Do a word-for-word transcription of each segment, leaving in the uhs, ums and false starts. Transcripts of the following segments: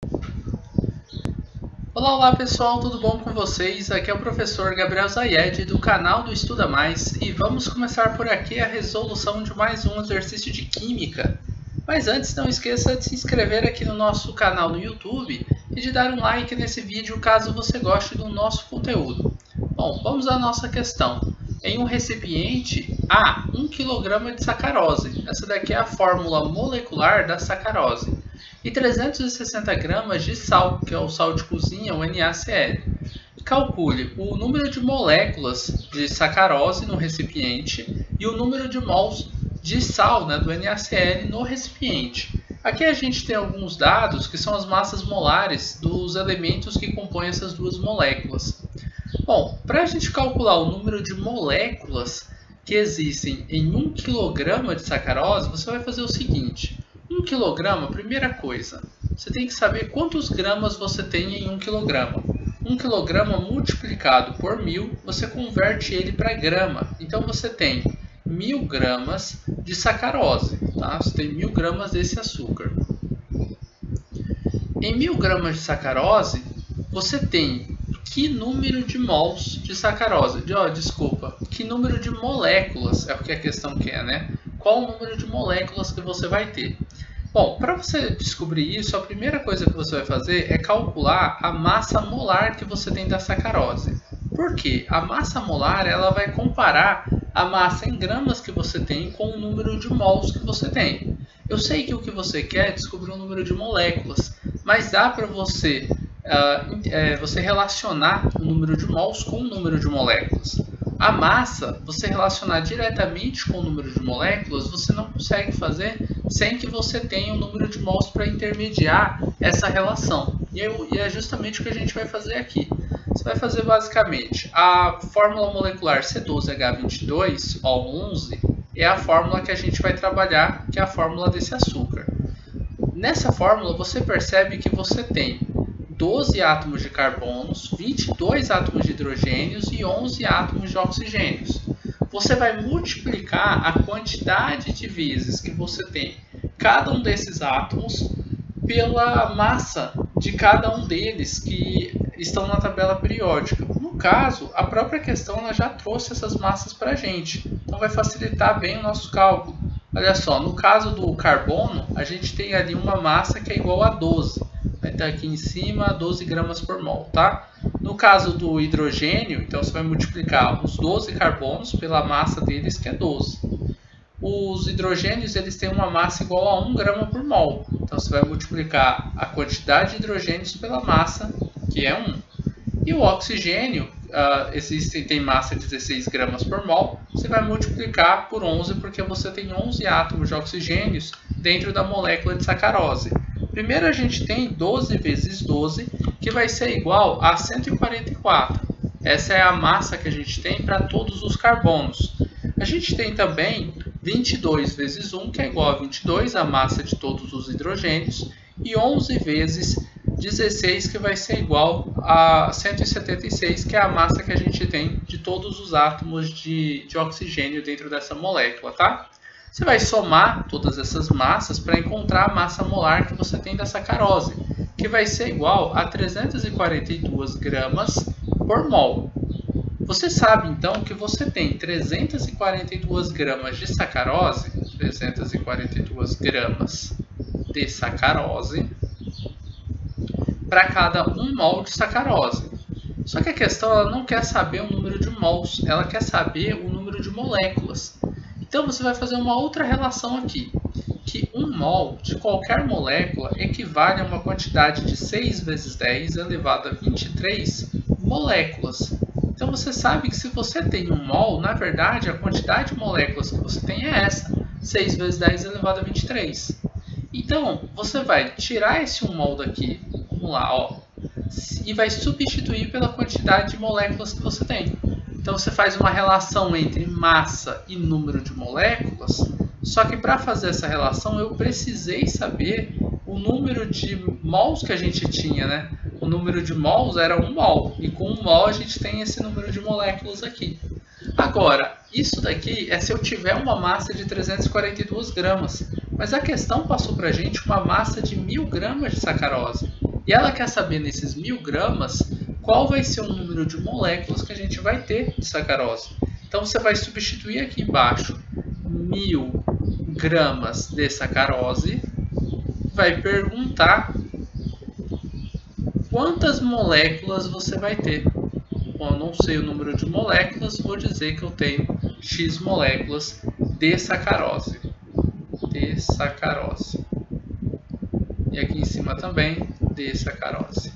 Olá, olá pessoal, tudo bom com vocês? Aqui é o professor Gabriel Zayed do canal do Estuda Mais e vamos começar por aqui a resolução de mais um exercício de Química. Mas antes, não esqueça de se inscrever aqui no nosso canal no YouTube e de dar um like nesse vídeo caso você goste do nosso conteúdo. Bom, vamos à nossa questão. Em um recipiente há um quilograma de sacarose, essa daqui é a fórmula molecular da sacarose, e trezentos e sessenta gramas de sal, que é o sal de cozinha, o NaCl. Calcule o número de moléculas de sacarose no recipiente e o número de mols de sal, né, do NaCl no recipiente. Aqui a gente tem alguns dados que são as massas molares dos elementos que compõem essas duas moléculas. Bom, para a gente calcular o número de moléculas que existem em um quilograma de sacarose, você vai fazer o seguinte. um quilograma, primeira coisa, você tem que saber quantos gramas você tem em um quilograma. um quilograma multiplicado por mil, você converte ele para grama. Então você tem mil gramas de sacarose, tá? Você tem mil gramas desse açúcar. Em mil gramas de sacarose, você tem que número de mols de sacarose? De, oh, desculpa, que número de moléculas é o que a questão quer, né? Qual o número de moléculas que você vai ter? Bom, para você descobrir isso, a primeira coisa que você vai fazer é calcular a massa molar que você tem da sacarose. Por quê? A massa molar ela vai comparar a massa em gramas que você tem com o número de mols que você tem. Eu sei que o que você quer é descobrir o número de moléculas, mas dá para você, uh, é, você relacionar o número de mols com o número de moléculas. A massa, você relacionar diretamente com o número de moléculas, você não consegue fazer sem que você tenha o número de mols para intermediar essa relação. E é justamente o que a gente vai fazer aqui. Você vai fazer basicamente a fórmula molecular C doze H vinte e dois O onze é a fórmula que a gente vai trabalhar, que é a fórmula desse açúcar. Nessa fórmula você percebe que você tem doze átomos de carbonos, vinte e dois átomos de hidrogênios e onze átomos de oxigênios. Você vai multiplicar a quantidade de vezes que você tem cada um desses átomos pela massa de cada um deles que estão na tabela periódica. No caso, a própria questão ela já trouxe essas massas para a gente, então vai facilitar bem o nosso cálculo. Olha só, no caso do carbono, a gente tem ali uma massa que é igual a doze. Vai estar aqui em cima doze gramas por mol, tá? No caso do hidrogênio, então você vai multiplicar os doze carbonos pela massa deles, que é doze. Os hidrogênios eles têm uma massa igual a um grama por mol. Então você vai multiplicar a quantidade de hidrogênios pela massa, que é um. E o oxigênio, uh, existe, tem massa de dezesseis gramas por mol. Você vai multiplicar por onze, porque você tem onze átomos de oxigênios dentro da molécula de sacarose. Primeiro a gente tem doze vezes doze, que vai ser igual a cento e quarenta e quatro. Essa é a massa que a gente tem para todos os carbonos. A gente tem também vinte e dois vezes um, que é igual a vinte e dois, a massa de todos os hidrogênios, e onze vezes dezesseis, que vai ser igual a cento e setenta e seis, que é a massa que a gente tem de todos os átomos de, de oxigênio dentro dessa molécula, tá? Você vai somar todas essas massas para encontrar a massa molar que você tem da sacarose, que vai ser igual a trezentos e quarenta e dois gramas por mol. Você sabe então que você tem trezentos e quarenta e dois gramas de sacarose, trezentos e quarenta e dois gramas de sacarose para cada um mol de sacarose. Só que a questão ela não quer saber o número de mols, ela quer saber o número de moléculas. Então você vai fazer uma outra relação aqui, que um mol de qualquer molécula equivale a uma quantidade de seis vezes dez elevado a vinte e três moléculas. Então você sabe que se você tem um mol, na verdade a quantidade de moléculas que você tem é essa, seis vezes dez elevado a vinte e três. Então você vai tirar esse um mol daqui, vamos lá, ó, e vai substituir pela quantidade de moléculas que você tem. Então você faz uma relação entre massa e número de moléculas, só que para fazer essa relação eu precisei saber o número de mols que a gente tinha, né? O número de mols era um mol, e com um mol a gente tem esse número de moléculas aqui. Agora, isso daqui é se eu tiver uma massa de trezentos e quarenta e dois gramas, mas a questão passou para a gente uma massa de mil gramas de sacarose. E ela quer saber nesses mil gramas qual vai ser o número de moléculas que a gente vai ter de sacarose. Então você vai substituir aqui embaixo mil gramas de sacarose, vai perguntar quantas moléculas você vai ter. Bom, eu não sei o número de moléculas, vou dizer que eu tenho X moléculas de sacarose. De sacarose. E aqui em cima também de sacarose.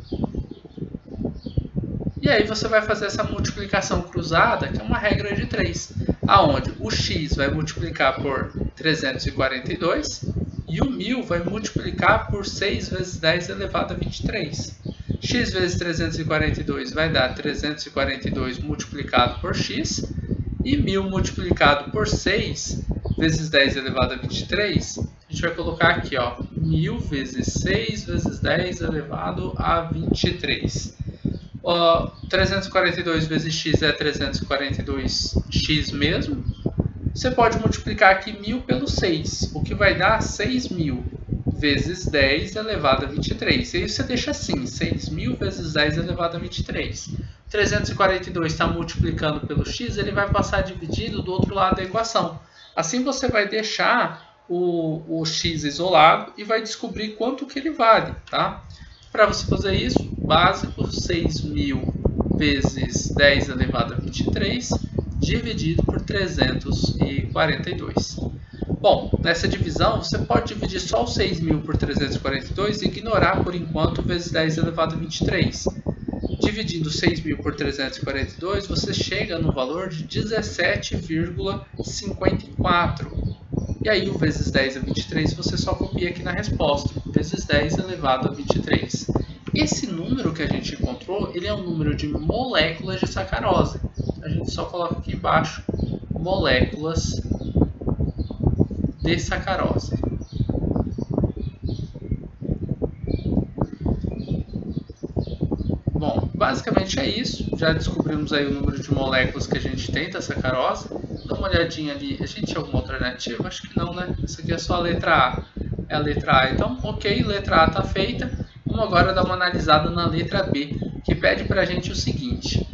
E aí você vai fazer essa multiplicação cruzada, que é uma regra de três, aonde o x vai multiplicar por trezentos e quarenta e dois e o mil vai multiplicar por seis vezes dez elevado a vinte e três. X vezes trezentos e quarenta e dois vai dar trezentos e quarenta e dois multiplicado por x, e mil multiplicado por seis vezes dez elevado a vinte e três, a gente vai colocar aqui, ó, mil vezes seis vezes dez elevado a vinte e três. Uh, trezentos e quarenta e dois vezes x é trezentos e quarenta e dois x mesmo. Você pode multiplicar aqui mil pelo seis, o que vai dar seis mil vezes dez elevado a vinte e três. E aí você deixa assim, seis mil vezes dez elevado a vinte e três. trezentos e quarenta e dois está multiplicando pelo x, ele vai passar dividido do outro lado da equação. Assim você vai deixar o, o x isolado e vai descobrir quanto que ele vale, tá? Para você fazer isso, básico, seis mil vezes dez elevado a vinte e três, dividido por trezentos e quarenta e dois. Bom, nessa divisão, você pode dividir só o seis mil por trezentos e quarenta e dois e ignorar, por enquanto, vezes dez elevado a vinte e três. Dividindo seis mil por trezentos e quarenta e dois, você chega no valor de dezessete vírgula cinquenta e quatro. E aí o vezes dez a vinte e três você só copia aqui na resposta, vezes dez elevado a vinte e três. Esse número que a gente encontrou, ele é um número de moléculas de sacarose. A gente só coloca aqui embaixo, moléculas de sacarose. Bom, basicamente é isso. Já descobrimos aí o número de moléculas que a gente tem da sacarose. Dá uma olhadinha ali. A gente tem alguma alternativa? Acho que não, né? Isso aqui é só a letra A. É a letra A. Então, ok, letra A está feita. Vamos agora dar uma analisada na letra B, que pede para a gente o seguinte.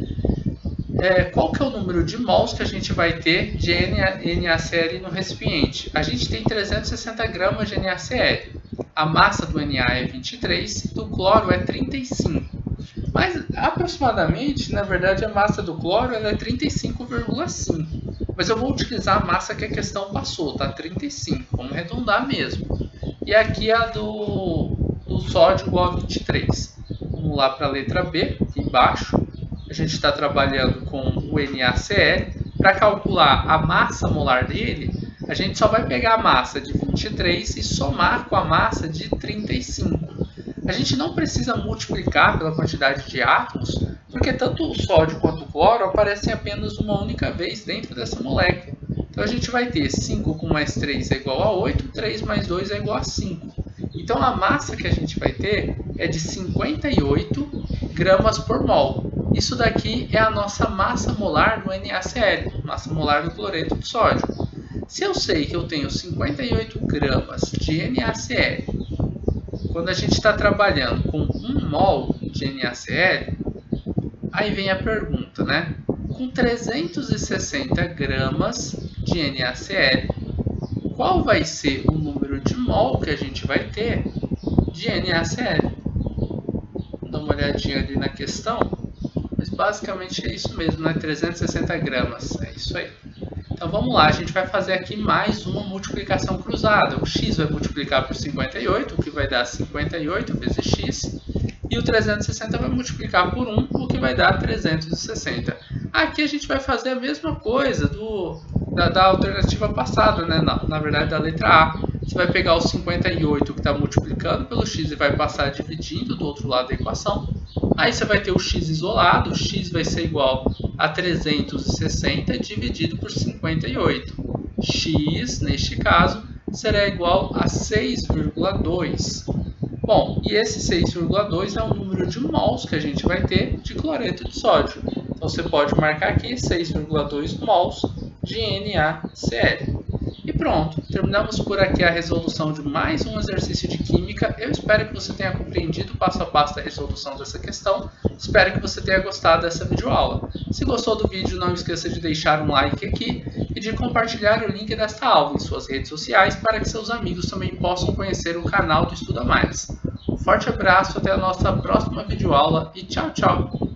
É, qual que é o número de mols que a gente vai ter de N A C L no recipiente? A gente tem trezentos e sessenta gramas de N A C L. A massa do N A é vinte e três e do cloro é trinta e cinco. Mas aproximadamente, na verdade, a massa do cloro ela é trinta e cinco vírgula cinco. Mas eu vou utilizar a massa que a questão passou, tá? trinta e cinco. Vamos arredondar mesmo. E aqui a do, do sódio igual a vinte e três. Vamos lá para a letra B, aqui embaixo. A gente está trabalhando com o N A C L. Para calcular a massa molar dele, a gente só vai pegar a massa de vinte e três e somar com a massa de trinta e cinco. A gente não precisa multiplicar pela quantidade de átomos, porque tanto o sódio quanto o cloro aparecem apenas uma única vez dentro dessa molécula. Então a gente vai ter cinco com mais três é igual a oito, três mais dois é igual a cinco. Então a massa que a gente vai ter é de cinquenta e oito gramas por mol. Isso daqui é a nossa massa molar do N A C L, massa molar do cloreto de sódio. Se eu sei que eu tenho cinquenta e oito gramas de N A C L, quando a gente está trabalhando com um mol de N A C L, aí vem a pergunta, né? Com trezentos e sessenta gramas de N A C L, qual vai ser o número de mol que a gente vai ter de N A C L? Dá uma olhadinha ali na questão, mas basicamente é isso mesmo, né? trezentos e sessenta gramas, é isso aí. Então vamos lá, a gente vai fazer aqui mais uma multiplicação cruzada. O x vai multiplicar por cinquenta e oito, o que vai dar cinquenta e oito vezes x. E o trezentos e sessenta vai multiplicar por um, o que vai dar trezentos e sessenta. Aqui a gente vai fazer a mesma coisa do, da, da alternativa passada, né? na, na verdade da letra A. Você vai pegar o cinquenta e oito que está multiplicando pelo x e vai passar dividindo do outro lado da equação. Aí você vai ter o x isolado, o x vai ser igual a trezentos e sessenta dividido por cinquenta e oito. X, neste caso, será igual a seis vírgula dois. Bom, e esse seis vírgula dois é o número de mols que a gente vai ter de cloreto de sódio. Então você pode marcar aqui seis vírgula dois mols de N A C L. E pronto, terminamos por aqui a resolução de mais um exercício de química. Eu espero que você tenha compreendido passo a passo a resolução dessa questão. Espero que você tenha gostado dessa videoaula. Se gostou do vídeo, não esqueça de deixar um like aqui e de compartilhar o link desta aula em suas redes sociais para que seus amigos também possam conhecer o canal do Estuda Mais. Um forte abraço, até a nossa próxima videoaula e tchau, tchau!